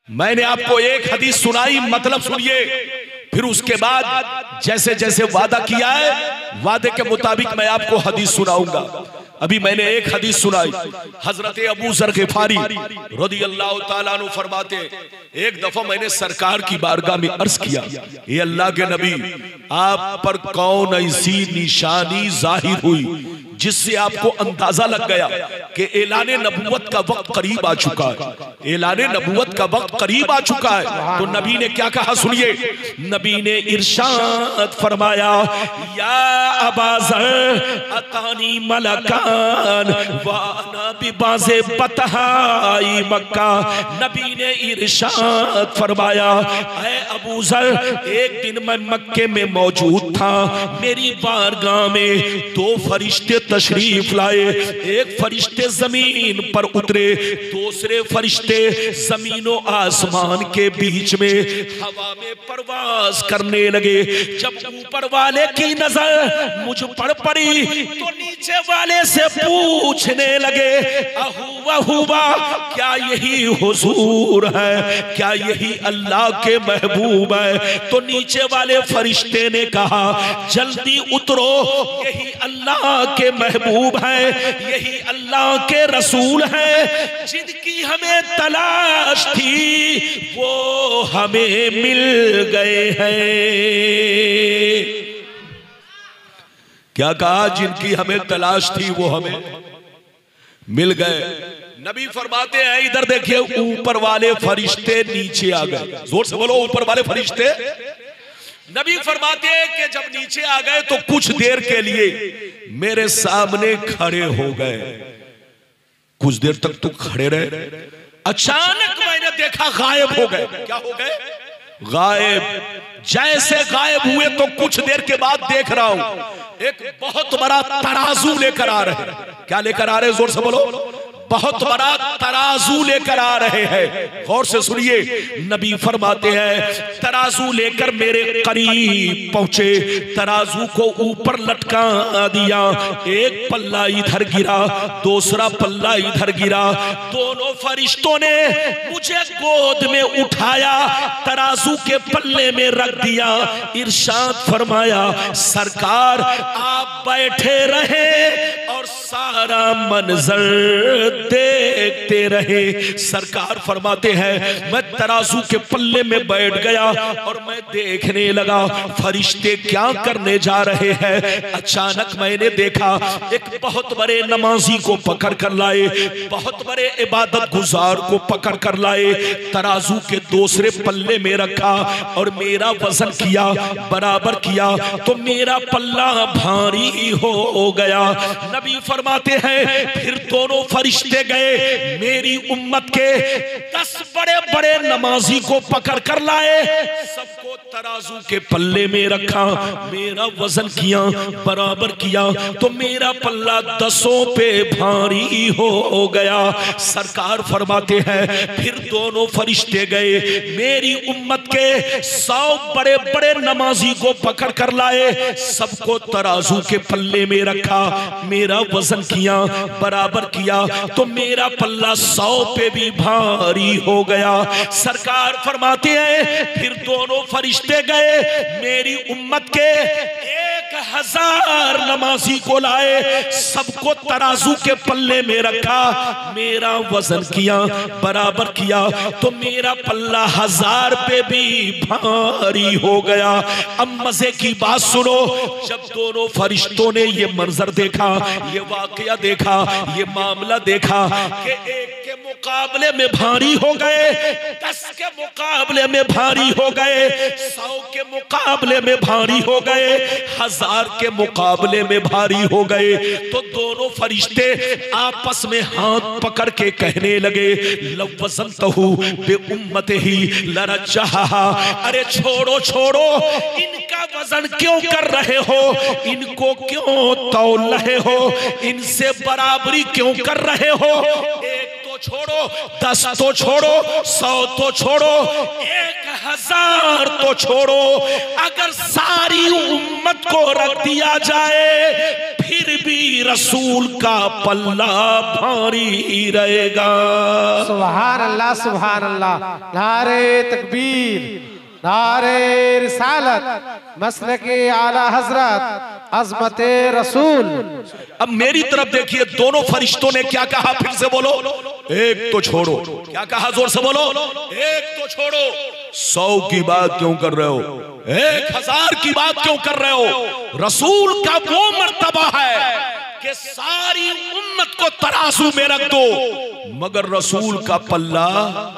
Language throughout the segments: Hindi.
मैंने आपको एक हदीस सुनाई, मतलब सुनिए, फिर उसके बाद जैसे जैसे वादा किया है वादे के मुताबिक मैं आपको हदीस सुनाऊंगा। अभी मैंने एक हदीस सुनाई, हजरत अबू जर गिफारी रदियल्लाहु ताला अन्हु फरमाते, एक दफा मैंने सरकार की बारगाह में अर्ज किया, ये अल्लाह के नबी, आप पर कौन ऐसी निशानी जाहिर हुई जिससे आपको अंदाजा लग गया कि ऐलान नबूवत का वक्त करीब आ चुका है, ऐलान नबूवत का वक्त करीब आ चुका है। तो नबी ने क्या कहा सुनिए, नबी ने इरशाद फरमाया, या अबा ज़र अतानी मलकान व अना बिबाज़े बतहाई मक्का। नबी ने इरशाद फरमाया, ऐ अबू ज़र, एक दिन मैं मक्के में मौजूद था, मेरी बारगाह में दो फरिश्ते तशरीफ लाए। एक फरिश्ते जमीन पर उतरे, दूसरे फरिश्ते जमीन और आसमान के बीच में हवा में परवाज करने लगे। जब ऊपर वाले की नजर मुझ पर पड़ी तो नीचे वाले से पूछने लगे, अहुवा, क्या यही हुजूर है, क्या यही अल्लाह के महबूब है? तो नीचे वाले फरिश्ते ने कहा, जल्दी उतरो, यही अल्लाह के महबूब है, यही अल्लाह के रसूल है, जिनकी हमें तलाश थी वो हमें मिल गए हैं। क्या कहा? जिनकी हमें तलाश थी वो हमें मिल गए। नबी फरमाते हैं, इधर देखिए, ऊपर वाले फरिश्ते नीचे आ गए। जोर से बोलो, ऊपर वाले फरिश्ते। नबी फरमाते हैं कि जब नीचे आ गए तो कुछ देर के लिए मेरे सामने खड़े हो गए। कुछ देर तक तो खड़े रहे, अचानक मैंने देखा गायब हो गए। क्या हो गए? गायब। जैसे गायब हुए तो कुछ देर के बाद देख रहा हूं एक बहुत बड़ा तराजू लेकर आ रहे हैं। क्या लेकर आ रहे हैं? जोर से बोलो। बहुत बड़ा तराजू लेकर आ रहे हैं। गौर से सुनिए, नबी फरमाते हैं, तराजू लेकर मेरे करीब पहुंचे, तराजू को ऊपर लटका दिया। एक पल्ला इधर गिरा, दूसरा पल्ला इधर गिरा। दोनों फरिश्तों ने मुझे गोद में उठाया, तराजू के पल्ले में रख दिया। इरशाद फरमाया, सरकार आप बैठे रहे और सारा मंजर देखते रहे। सरकार फरमाते हैं, मैं तराजू के पल्ले में बैठ गया और मैं देखने लगा फरिश्ते क्या करने जा रहे हैं। अचानक मैंने देखा एक बहुत बड़े नमाजी को पकड़ कर लाए, बहुत बड़े इबादत गुजार को पकड़ कर लाए, तराजू के दूसरे पल्ले में रखा और मेरा वजन किया, बराबर किया तो मेरा पल्ला भारी हो गया। नबी फरमाते हैं, फिर दोनों फरिश्ते गए, मेरी उम्मत के 10 बड़े बड़े नमाजी को पकड़ कर लाए, सबको तराजू के पल्ले में रखा, मेरा वजन किया, बराबर किया तो मेरा पल्ला 10 पे भारी हो गया। सरकार फरमाते हैं, फिर दोनों फरिश्ते गए, मेरी उम्मत के 100 बड़े बड़े नमाजी को पकड़ कर लाए, सबको तराजू के पल्ले में रखा, मेरा वजन किया, बराबर किया तो मेरा पल्ला 100 पे भी भारी हो गया। सरकार फरमाते हैं, फिर दोनों फरिश्ते गए, मेरी उम्मत के 1000 नमाजी को लाए, सबको तराजू के पल्ले में रखा, मेरा वजन किया, बराबर किया तो मेरा पल्ला 1000 पे भी भारी हो गया। अब मजे की बात सुनो, जब दोनों फरिश्तों ने ये मंजर देखा, ये वाकया देखा, ये मामला देखा कि एक के मुकाबले में भारी हो गए, 10 के मुकाबले में भारी हो गए, 100 के मुकाबले में भारी हो गए, 1000 के मुकाबले में भारी हो गए, तो दोनों फरिश्ते आपस में हाथ पकड़ के कहने लगे, लवज़नतहु बिउम्मतिही लरजहा। अरे छोड़ो छोड़ो, इनका वजन क्यों कर रहे हो, इनको क्यों तौल रहे हो, इनसे बराबरी क्यों कर रहे हो? एक तो छोड़ो, 10 तो छोड़ो, 100 तो छोड़ो, 1000 तो छोड़ो, अगर सारी उम्मत को रख दिया जाए फिर भी रसूल का पल्ला भारी रहेगा। सुभान अल्लाह, सुभान अल्लाह। नारे तकबीर, नारे रिसालत, मसलके आला हजरत, अज़मते रसूल। अब मेरी तरफ देखिए, दोनों फरिश्तों ने क्या कहा, फिर से बोलो। एक तो छोड़ो, क्या कहा, जोर से बोलो। एक तो छोड़ो, 100 की बात क्यों कर रहे हो, 1000 की बात क्यों कर रहे हो। रसूल का वो मर्तबा है कि सारी उम्मत को तराजू में रख दो, मगर रसूल का पल्ला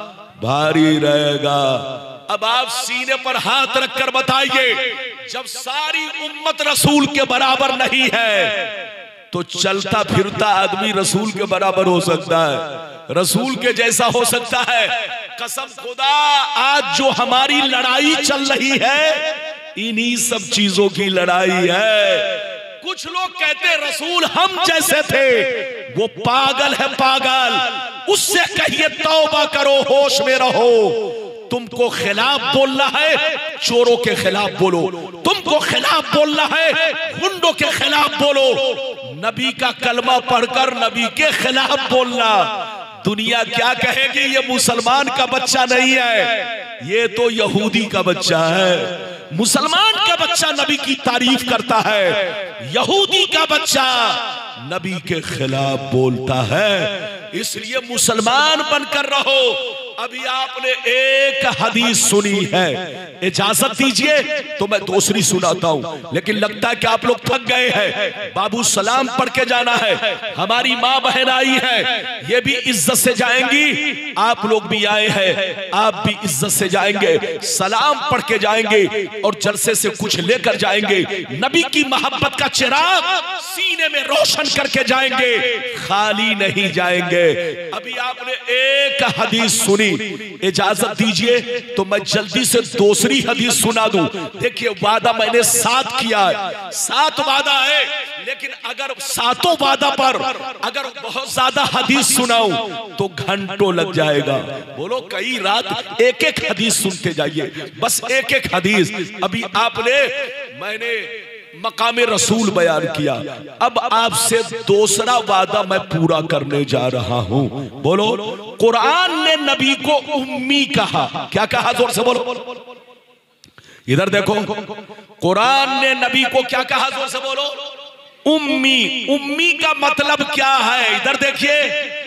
भारी रहेगा। अब आप सीने पर हाथ रखकर बताइए, जब सारी उम्मत रसूल के बराबर नहीं है तो चलता फिरता आदमी रसूल के बराबर हो सकता है, रसूल के जैसा हो सकता है। कसम खुदा, आज जो हमारी लड़ाई चल रही है इन्हीं सब चीजों की लड़ाई है। कुछ लोग कहते रसूल हम जैसे थे, वो पागल है पागल। उससे कहिए तौबा करो, होश में रहो। तुमको खिलाफ बोलना है, चोरों के खिलाफ बोलो। तुमको खिलाफ बोलना है, गुंडों के खिलाफ बोलो। नबी का कलमा पढ़कर नबी के खिलाफ बोलना, दुनिया क्या कहेगी, ये मुसलमान का बच्चा नहीं है, ये तो यहूदी का बच्चा है। मुसलमान का बच्चा नबी की तारीफ करता है, यहूदी का बच्चा नबी के खिलाफ बोलता है। इसलिए मुसलमान बनकर रहो। अभी आपने एक हदीस सुनी है, इजाजत दीजिए तो मैं दूसरी सुनाता हूं, लेकिन लगता है कि आप लोग थक गए हैं। बाबू सलाम पढ़ के जाना है, हमारी माँ बहन आई है, ये भी इज्जत से जाएंगी, आप लोग भी आए हैं, आप भी इज्जत से जाएंगे, सलाम पढ़ के जाएंगे और जलसे से कुछ लेकर जाएंगे। नबी की मोहब्बत का चिराग सीने में रोशन करके जाएंगे, खाली नहीं जाएंगे। अभी आपने एक हदीस सुनी, इजाजत दीजिए तो मैं जल्दी से दूसरी हदीस सुना दूं। देखिए, वादा मैंने 7 किया है, 7 वादा है, लेकिन अगर 7 वादा पर अगर बहुत ज्यादा हदीस सुनाऊं तो घंटों लग जाएगा। बोलो, कई रात एक एक हदीस सुनते जाइए, बस एक एक हदीस। अभी मैंने मकामे रसूल बयान किया, अब आपसे दूसरा वादा मैं पूरा करने जा रहा हूं। बोलो, कुरान ने नबी को उम्मी कहा। क्या कहा, जोर से बोलो। इधर देखो, कुरान ने नबी को क्या कहा, जोर से बोलो। उम्मी। उम्मी का मतलब क्या है, इधर देखिए।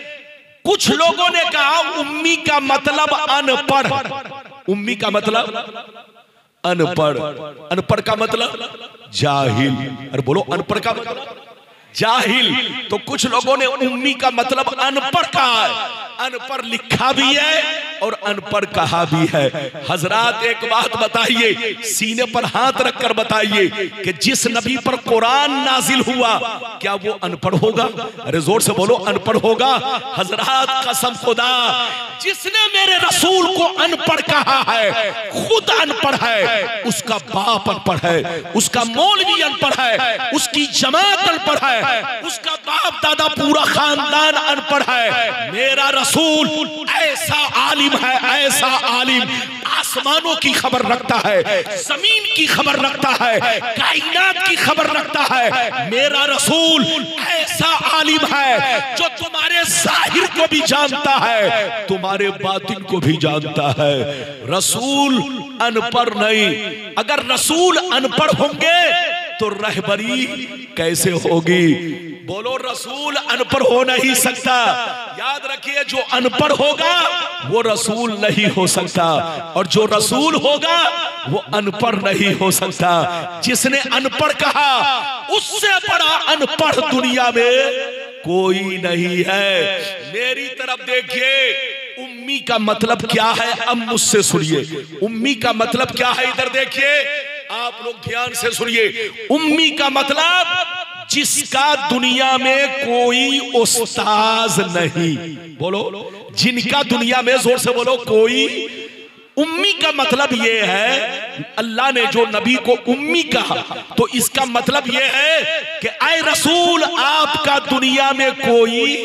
कुछ लोगों ने कहा उम्मी का मतलब अनपढ़। उम्मी का मतलब अनपढ़। अनपढ़ का मतलब जाहिल। अरे बोलो, अनपढ़ का मतलब जाहिल। तो कुछ लोगों ने उम्मी का मतलब अनपढ़ कहा है। अनपढ़ लिखा भी है और अनपढ़ कहा भी है। हजरात, एक बात बताइए, सीने पर हाथ रखकर बताइए कि जिस नबी पर कुरान नाजिल हुआ, क्या वो अनपढ़ होगा? अरे जोर से बोलो, अनपढ़ होगा? हजरात, कसम खुदा, जिसने मेरे रसूल को अनपढ़ कहा है, खुद अनपढ़ है, उसका बाप अनपढ़ है, उसका मौलवी अनपढ़ है, उसकी जमात अनपढ़ है, उसका बाप दादा पूरा खानदान अनपढ़ है। मेरा रसूल ऐसा आलिम है, ऐसा आलिम, आसमानों की खबर रखता है, जमीन की खबर रखता है, कायनात की खबर रखता है। मेरा रसूल ऐसा आलिम है जो तुम्हारे जाहिर को भी जानता है, तुम्हारे बातिन को भी जानता है। रसूल अनपढ़ नहीं। अगर रसूल अनपढ़ होंगे तो रहबरी कैसे होगी? बोलो, रसूल अनपढ़ हो नहीं सकता। याद रखिए, जो अनपढ़ होगा वो रसूल नहीं हो सकता, और जो रसूल होगा वो अनपढ़ नहीं हो सकता। जिसने अनपढ़ कहा, उससे बड़ा अनपढ़ दुनिया में कोई नहीं है। मेरी तरफ देखिए, उम्मी का मतलब क्या है, अब मुझसे सुनिए। उम्मी का मतलब क्या है, इधर देखिए, आप लोग ध्यान से सुनिए। उम्मी का मतलब जिसका दुनिया में कोई उस्ताज नहीं। बोलो, जिनका दुनिया में, जोर से बोलो, कोई। उम्मी का मतलब यह है, अल्लाह ने जो नबी को उम्मी कहा, तो इसका मतलब यह है कि ऐ रसूल, आपका दुनिया में कोई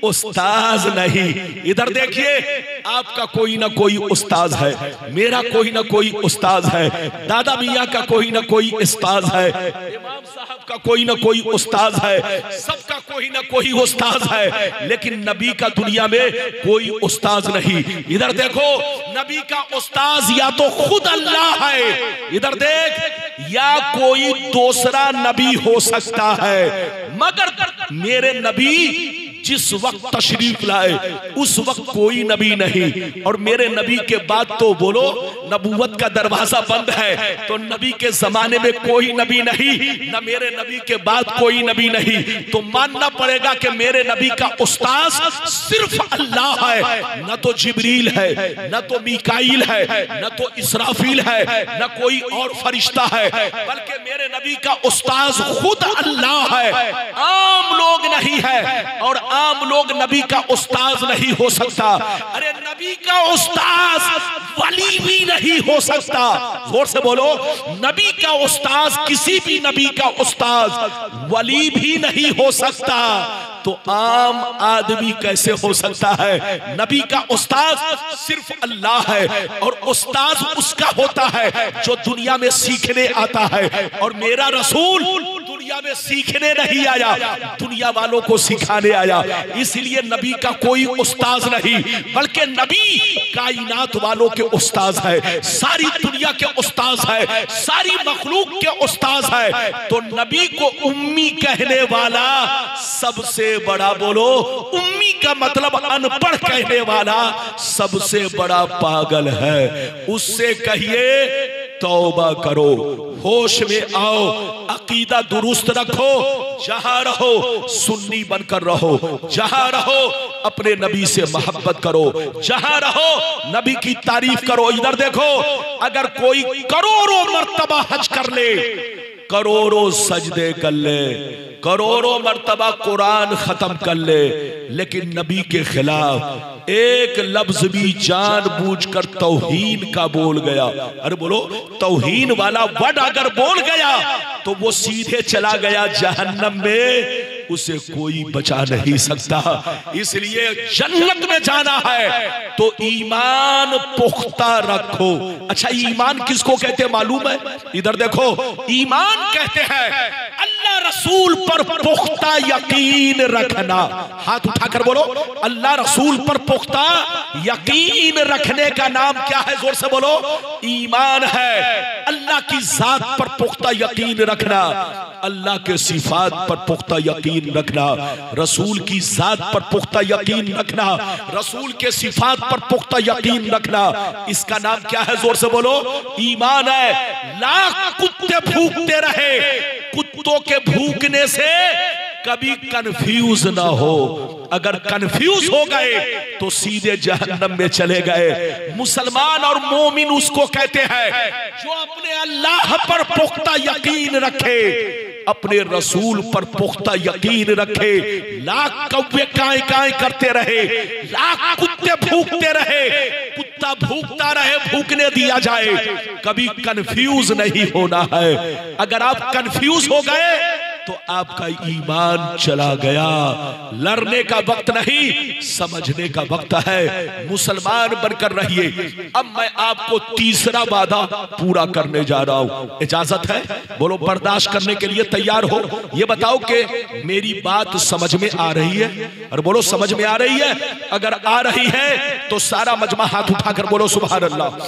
उस्ताज नहीं। इधर देखिए, आपका कोई ना कोई उस्ताज है, मेरा कोई ना कोई उस्ताज है, दादा मियाँ का कोई ना कोई उस्ताज है, इमाम साहब का कोई ना कोई उस्ताज है, सबका कोई ना कोई उस्ताज है, लेकिन नबी का दुनिया में कोई उस्ताज नहीं। इधर देखो, नबी का उस्ताज या तो खुद अल्लाह है, इधर देख, या कोई दूसरा नबी हो सकता है, मगर मेरे नबी जिस वक्त तशरीफ लाए उस वक्त कोई नबी नहीं, और मेरे नबी के बाद तो बोलो नबूवत का दरवाजा बंद है, तो नबी के जमाने में कोई नबी नहीं, न मेरे नबी के बाद कोई नबी नहीं, तो मानना पड़ेगा कि मेरे नबी का उस्ताद सिर्फ अल्लाह है, न तो जिब्रील है, न तो मीकाईल है, न तो इसराफील है, न कोई और फरिश्ता है, बल्कि मेरे नबी का उस्ताद खुद अल्लाह है, आम लोग नहीं है, और आम लोग नबी का उस्ताद नहीं हो सकता। अरे नबी का उस्ताद वली भी नहीं हो सकता। जोर से बोलो, नबी का उस्ताद, किसी भी नबी का उस्ताद वली भी नहीं हो सकता, तो आम आदमी कैसे हो सकता है? नबी का उस्ताद सिर्फ अल्लाह है, और उस्ताद उसका होता है जो दुनिया में सीखने आता है, और मेरा रसूल दुनिया में सीखने नहीं आया, दुनिया वालों को सिखाने आया। इसलिए नबी का कोई उस्ताद नहीं, बल्कि नबी कायनात वालों के उस्ताद है, सारी दुनिया के उस्ताद है, सारी मखलूक के उस्ताद है। तो नबी को उम्मी कहने वाला सबसे बड़ा, बोलो उम्मी का मतलब अनपढ़ कहने वाला सबसे बड़ा पागल है। उससे कहिए तौबा करो, होश में आओ, अकीदा दुरुस्त रखो, जहां रहो सुन्नी बनकर रहो, जहां रहो अपने नबी से मोहब्बत करो, जहां रहो नबी की तारीफ करो। इधर देखो, अगर कोई करोड़ों मर्तबा हज कर ले, करोड़ों सजदे कर ले, करोड़ों मर्तबा कुरान खत्म कर ले, लेकिन नबी के खिलाफ एक लफ्ज भी जानबूझकर तौहीन का बोल गया, अरे बोलो तौहीन वाला वर्ड अगर बोल गया तो वो सीधे चला गया जहन्नम में, उसे कोई बचा नहीं सकता। इसलिए जन्नत में जाना है तो ईमान पुख्ता रखो। अच्छा, ईमान किसको कहते हैं मालूम है? इधर देखो, ईमान कहते हैं अल्लाह रसूल पर पुख्ता यकीन रखना। हाथ उठाकर बोलो, अल्लाह रसूल पर पुख्ता यकीन रखने का नाम क्या है? जोर से बोलो, ईमान है। अल्लाह की जात पर पुख्ता यकीन रखना, अल्लाह के सिफात पर पुख्ता यकीन रखना, रसूल की जात पर पुख्ता यकीन रखना, रसूल के सिफात पर पुख्ता यकीन रखना, इसका नाम क्या है? जोर से बोलो, ईमान है। लाख कुत्ते भूखते रहे, कुत्तों के भूखने से कभी कंफ्यूज ना हो, अगर कंफ्यूज हो गए तो सीधे जहन्नम में चले गए। मुसलमान और मोमिन उसको कहते हैं जो अपने अल्लाह पर पुख्ता यकीन रखे, अपने रसूल पर पुख्ता यकीन रखे। लाख कौवे काए काए करते रहे, लाख कुत्ते भूखते रहे, कुत्ता भूखता रहे, भूखने दिया जाए, कभी कंफ्यूज नहीं होना है। अगर आप कंफ्यूज हो गए तो आपका ईमान चला गया। लड़ने का वक्त नहीं, समझने का वक्त है। मुसलमान बनकर रहिए। अब मैं आपको तीसरा वादा पूरा करने जा रहा हूं, इजाजत है? बोलो, बर्दाश्त करने के लिए तैयार हो? ये बताओ कि मेरी बात समझ में आ रही है? और बोलो, समझ में आ रही है? अगर आ रही है तो सारा मजमा हाथ उठाकर बोलो सुभान अल्लाह,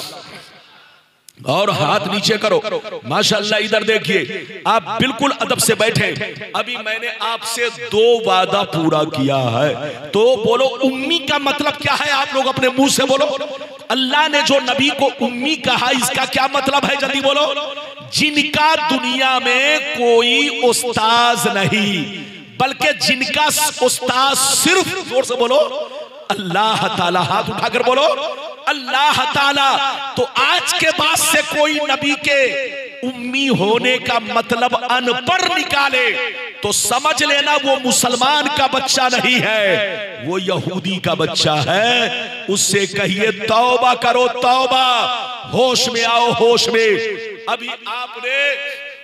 और हाथ नीचे करो। माशाअल्लाह। इधर देखिए, आप बिल्कुल अदब से बैठे। अभी मैंने आपसे 2 वादा पूरा किया है, तो बोलो उम्मी का मतलब क्या है? आप लोग अपने मुंह से बोलो। अल्लाह ने जो नबी को उम्मी कहा, इसका क्या मतलब है? जल्दी बोलो। जिनका दुनिया में कोई उस्ताद नहीं, बल्कि जिनका उस्ताद सिर्फ, जोर से बोलो, अल्लाह ताला। हाथ उठाकर बोलो, अल्लाह ताला। तो आज के बाद से कोई नबी के उम्मी होने का मतलब अनपढ़ निकाले तो समझ लेना वो मुसलमान का बच्चा नहीं है, वो यहूदी का बच्चा है। उससे कहिए तौबा करो, तौबा। होश में आओ, होश में। अभी आपने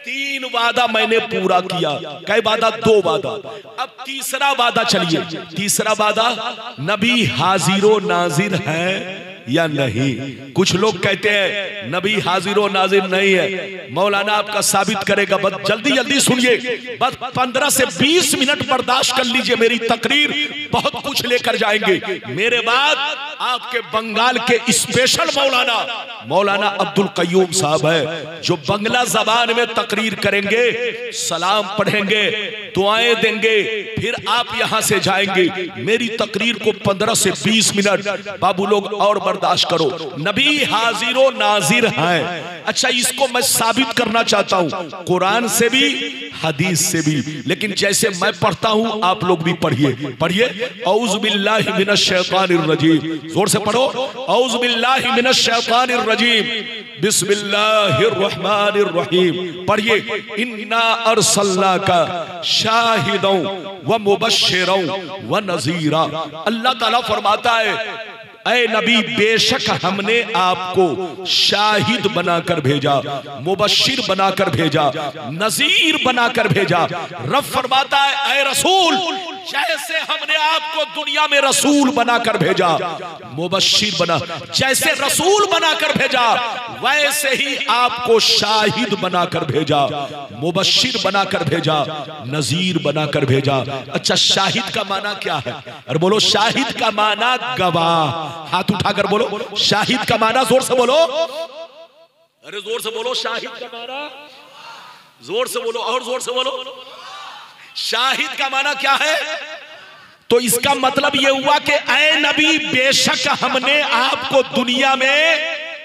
3 वादा मैंने पूरा किया। कई वादा? 2 वादा। अब तीसरा वादा, चलिए तीसरा वादा, नबी हाजिरो नाजिर है या नहीं? कुछ लोग कहते हैं नबी हाजिरो नाजिर नहीं है। मौलाना आपका साबित करेगा, बस जल्दी जल्दी सुनिए, बस 15 से 20 मिनट बर्दाश्त कर लीजिए, मेरी तकरीर बहुत कुछ लेकर जाएंगे। मेरे बाद आपके बंगाल के स्पेशल मौलाना अब्दुल कय्यूम साहब है, जो बंगला जबान में तकरीर करेंगे, सलाम पढ़ेंगे, दुआएं देंगे, फिर आप यहां से जाएंगे। मेरी तकरीर को 15 से 20 मिनट बाबू लोग और बर्दाश्त करो। नबी हाजिरो नाजिर हैं। अच्छा, इसको मैं साबित करना चाहता हूं कुरान से भी, हदीस से भी, लेकिन जैसे मैं पढ़ता हूं आप लोग भी पढ़िए। औज़ु बिल्लाहि मिनश शैतानिर रजीम, जोर से पढ़ो। औज़ु बिल्लाहि मिनश शैतानिर रजीम, बिस्मिल्लाहिर रहमानिर रहीम। पढ़िए। इन्ना अर्सलनाका शाहिदौ व मुबश्शिरौ व नज़ीरा। अल्लाह ताला फरमाता है, ऐ नबी बेशक हमने आपको शाहिद बनाकर भेजा, मुबश्शिर बनाकर भेजा, नजीर बनाकर भेजा। रब फरमाता है, ऐ रसूल, जैसे हमने आपको दुनिया में रसूल बनाकर भेजा, मुबश्शिर बना, जैसे रसूल बनाकर भेजा, वैसे ही आपको शाहिद बनाकर भेजा, मुबश्शिर बनाकर भेजा, नजीर बनाकर भेजा। अच्छा, शाहिद का माना क्या है? अरे बोलो, शाहिद का माना गवाह। हाथ उठाकर बोलो, शाहिद का माना, जोर से बोलो, अरे जोर से बोलो, शाहिद का माना, जोर से बोलो, और जोर से बोलो। शाहिद का माना क्या है? तो इसका मतलब यह हुआ कि ऐ नबी बेशक हमने आपको दुनिया में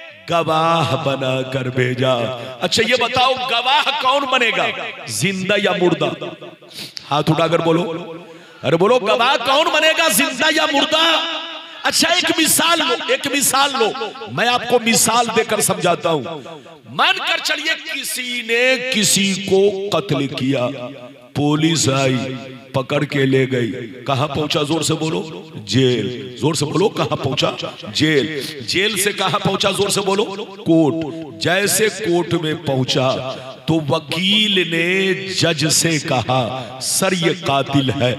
गवाह बनाकर भेजा। अच्छा, ये बताओ गवाह कौन बनेगा, जिंदा या मुर्दा? हाथ उठाकर बोलो, अरे बोलो, गवाह कौन बनेगा, जिंदा या मुर्दा? अच्छा, एक मिसाल लो, मैं आपको मिसाल देकर समझाता हूं। मानकर चलिए किसी ने किसी को कत्ल किया, पुलिस आई, पकड़ के ले गई, कहां पहुंचा? जोर से बोलो, जेल। जोर से बोलो, कहां पहुंचा? जेल। जेल से कहां पहुंचा? जोर से बोलो, कोर्ट। जैसे कोर्ट में पहुंचा तो वकील ने जज से कहा, सर ये कातिल है,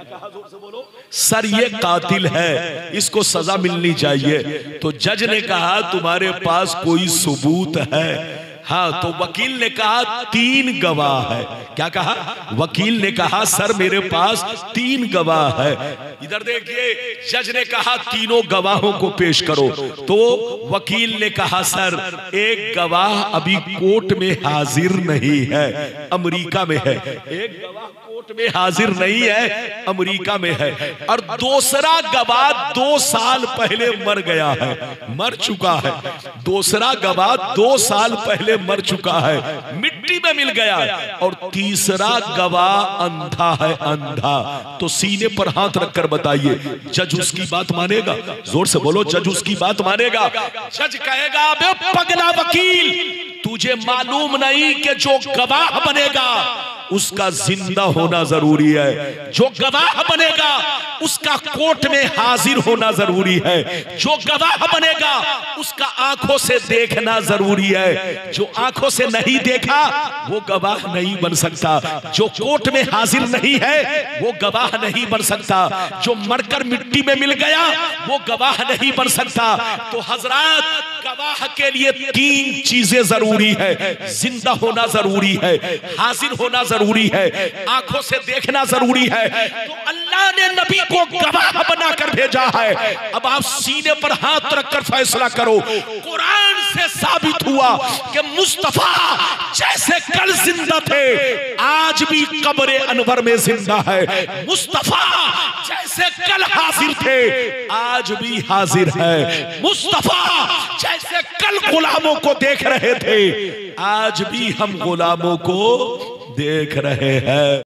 सर ये कातिल है, इसको सजा मिलनी चाहिए। तो जज ने कहा, तुम्हारे पास कोई सबूत है? हाँ, तो वकील ने कहा 3 गवाह है। क्या कहा? वकील ने कहा, सर मेरे पास 3 गवाह है। इधर देखिए, जज ने कहा तीनों गवाहों को पेश करो। तो वकील ने कहा, सर एक गवाह अभी कोर्ट में हाजिर नहीं है, अमेरिका में है। एक गवाह कोर्ट में हाजिर नहीं है, अमेरिका में है। और दूसरा गवाह 2 साल पहले मर गया है, मर चुका है। दूसरा गवाह 2 साल पहले मर चुका है, मिट्टी में मिल गया। और तीसरा गवाह अंधा है, अंधा। तो सीने पर हाथ रखकर बताइए, जज उसकी बात मानेगा? जोर से बोलो, जज उसकी बात मानेगा? जज कहेगा, बे पगला वकील, तुझे मालूम नहीं कि जो गवाह बनेगा उसका जिंदा होना जरूरी है, जो गवाह बनेगा उसका कोर्ट में हाजिर होना जरूरी है, जो गवाह बनेगा उसका आंखों से देखना जरूरी है। जो आंखों से नहीं देखा वो गवाह नहीं बन सकता, जो कोर्ट में हाजिर नहीं है वो गवाह नहीं बन सकता, जो मरकर मिट्टी में मिल गया वो गवाह नहीं बन सकता। तो हजरात, गवाह के लिए 3 चीजें जरूरी है, जिंदा होना जरूरी है, हाजिर होना जरूरी है, आंखों से देखना जरूरी है। तो अल्लाह ने नबी को गवाह बनाकर भेजा है। अब आप सीने पर हाथ रखकर फैसला करो। कुरान से साबित हुआ कि मुस्तफा जैसे कल जिंदा थे आज भी कब्र अनवर में जिंदा है। मुस्तफा जैसे कल हाजिर थे आज भी हाजिर है। मुस्तफा जैसे कल गुलामों को देख रहे थे आज भी हम गुलामों को देख रहे हैं।